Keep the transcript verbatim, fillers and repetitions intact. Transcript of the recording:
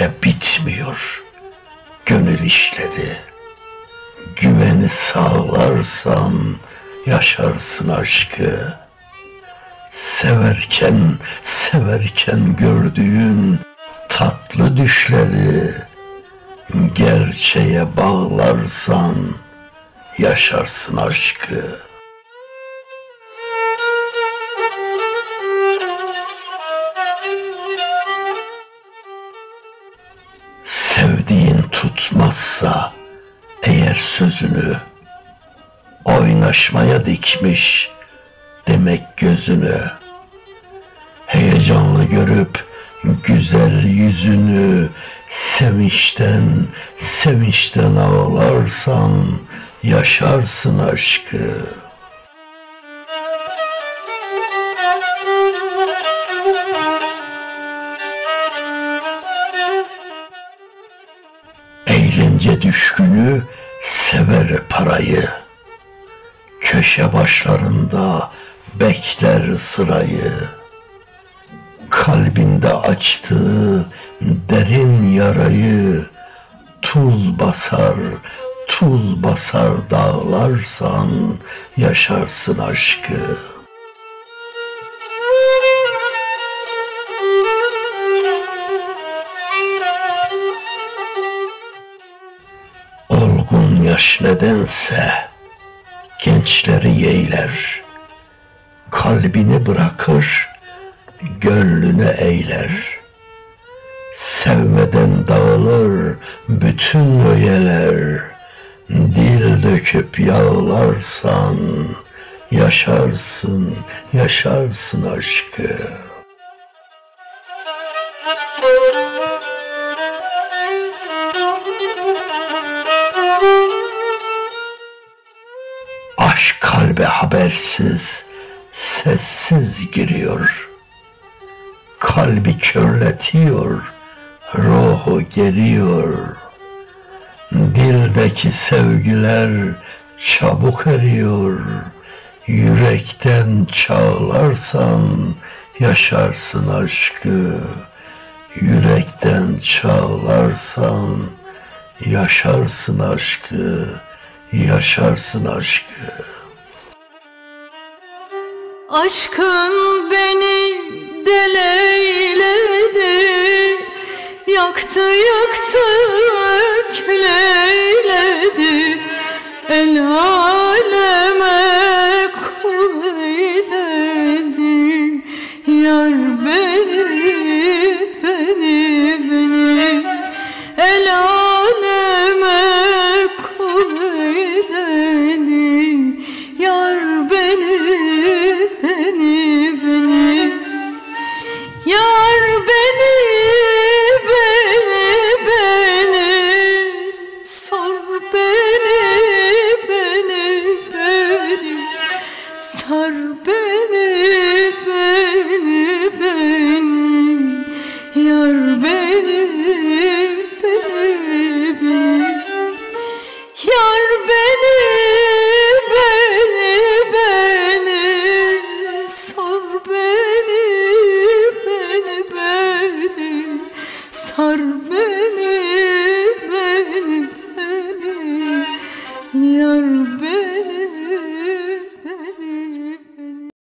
kere bitmiyor gönül işleri. Güveni sağlarsan yaşarsın aşkı. Severken severken gördüğün tatlı düşleri gerçeğe bağlarsan yaşarsın aşkı. Sevdiğin tutmazsa eğer sözünü, oynaşmaya dikmiş demek gözünü. Heyecanlı görüp güzel yüzünü, sevinçten sevinçten ağlarsan yaşarsın aşkı. Eğlence düşkünü sever parayı, köşe başlarında bekler sırayı. Kalbinde açtığı derin yarayı tuz basar, tuz basar dağlarsan yaşarsın aşkı. Olgun yaş nedense gençleri yeğler, kalbini bırakır, gönlüne eğler. Sevmeden dağılır bütün öyeler, dil döküp yağlarsan yaşarsın, yaşarsın aşkı. Aşk kalbe habersiz, sessiz giriyor. Kalbi körletiyor, ruhu geriyor. Dildeki sevgiler çabuk eriyor. Yürekten çağlarsan yaşarsın aşkı. Yürekten çağlarsan yaşarsın aşkı. Yaşarsın aşkı. Aşkın beni deleyledi, yaktı yıktı küleyledi. El aleme kul eyledi, yar beni, beni, beni. El aleme kul eyledi, yar beni, beni, beni. Yar beni, beni, beni. Sor beni, beni, beni. Sar beni, beni, beni. Yar beni, beni, beni. Yar beni, beni, beni. Sor beni, beni, beni. Sar beni.